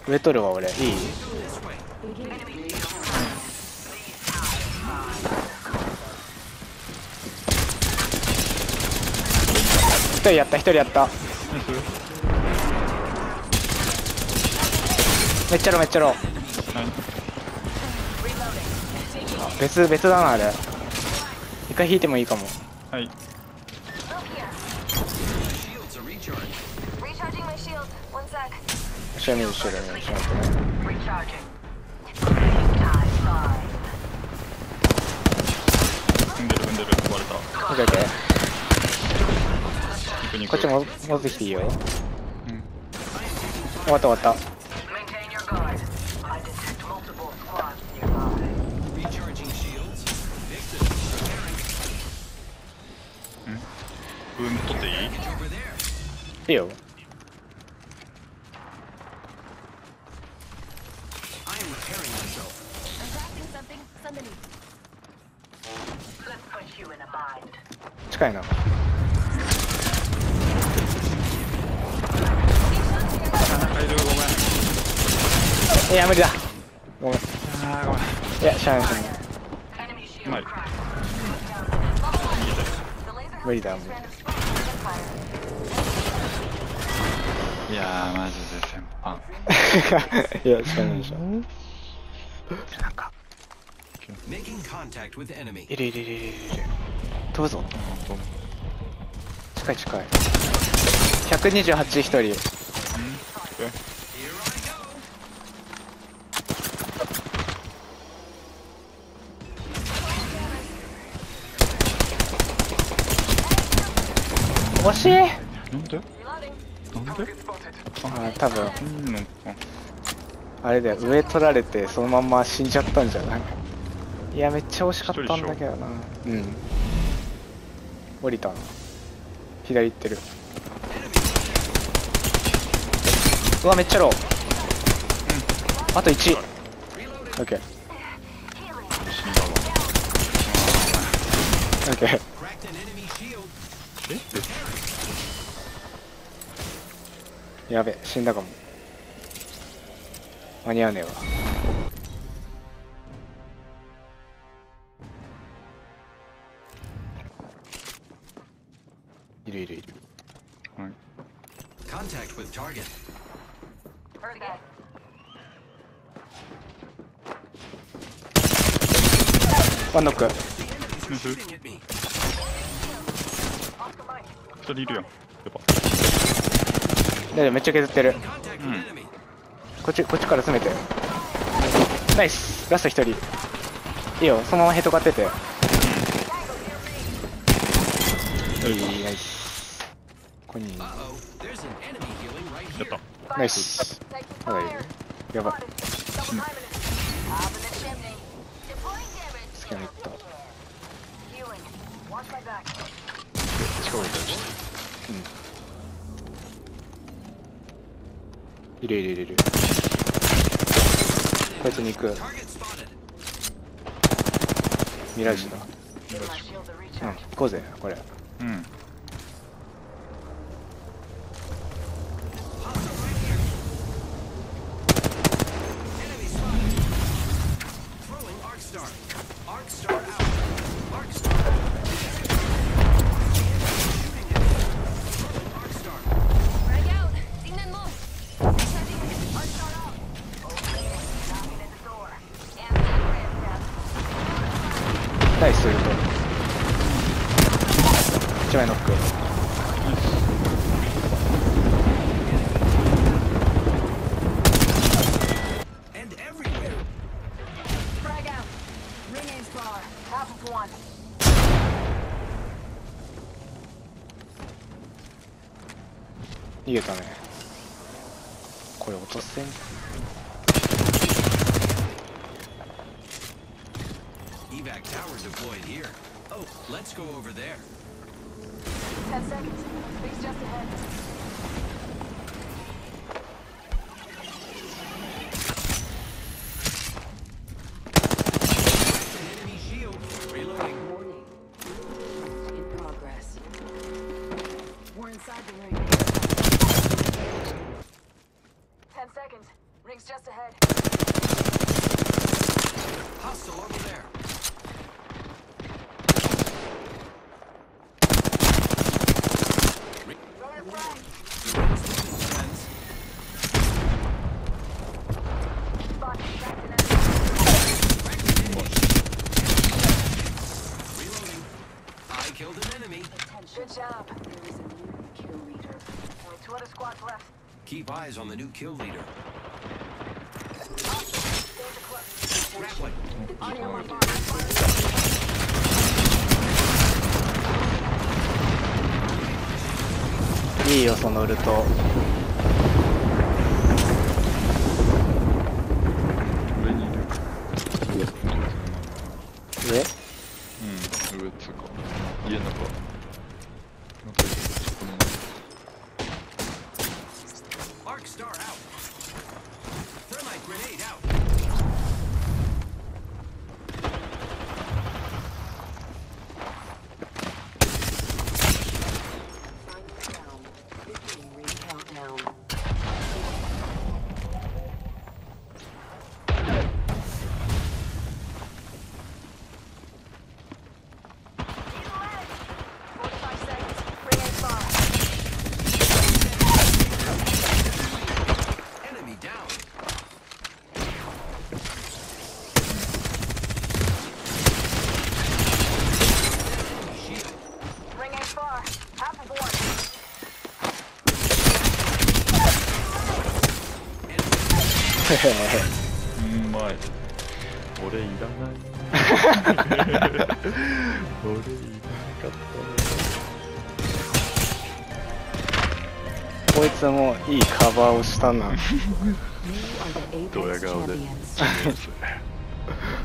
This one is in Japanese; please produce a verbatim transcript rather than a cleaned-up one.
上取るわ俺。いい？一人やった、一人やった。めっちゃロめっちゃロ。別別だなあれ。一回引いてもいいかも。 はい。 後ろ見る後ろ見る後ろ見てね。 踏んでる踏んでる壊れた。 オッケーオッケー。こっちも戻ってきていいよ。うん。終わった終わった。 ブーム取っていい？ いいよ。近いな。いや無理だ。ごめん。 ああごめん。 いやしゃあないしゃあない。 うまい。 無理だ無理。 いやーマジで先般。 いやしゃあないでしょ。なんかいるいるいるいるいる。飛ぶぞ。近い近い。ひゃくにじゅうはち一人。惜しい。 なんで？なんで？ ああ多分うんのか。あれだよ、上取られてそのまんま死んじゃったんじゃない？いやめっちゃ惜しかったんだけどな。うん。降りたな。左行ってる。うわめっちゃロー。うん。あといち。オッケー。オッケー。やべ死んだかも。間に合うねえわ。いるいるいる。 はい。 ワンノック。 一人いるよ。やっぱ。 でめっちゃ削ってる。 うん。 こっちこっちから攻めて。ナイス。ラスト一人。いいよそのままヘッド買ってて。いいナイス。ここに。 やった。 ナイス。まだいる。やばい。 死ぬ。 スキャンいった。 超いたし。 うん。いるいるいるいる。こいつに行く。ミラージュだ。うん、行こうぜこれ。 うん。 ナイス。一枚ノック。逃げたね。これ落とせん。 Evac tower deployed here. Oh, let's go over there. Ten seconds. Please just ahead. Enemy shield. Reloading. Warning. In progress. We're inside the ring. Ten seconds. Rings just ahead. Hostile over there. Throwing a frag. Friends. Spot tracked an enemy. Reloading. I killed an enemy. Good job. There is a new kill leader. Only two other squads left. Keep eyes on the new kill leader. Danger close. Grappling. On your mark. いいよそのウルト。 上にいる。 上？ うん、上っつうか、家の中。なんかそこに。 Arc star out. Thermite grenade out. Final round. Beginning ring countdown. forty-five seconds. Ring ain't far. Enemy down. Enemy shield. Ring ain't far. Half of one. Enemy. うんまい。俺いらない。俺いらなかったね。 こいつもいいカバーをしたな。 You are the ドヤ Apex 顔で。 champions.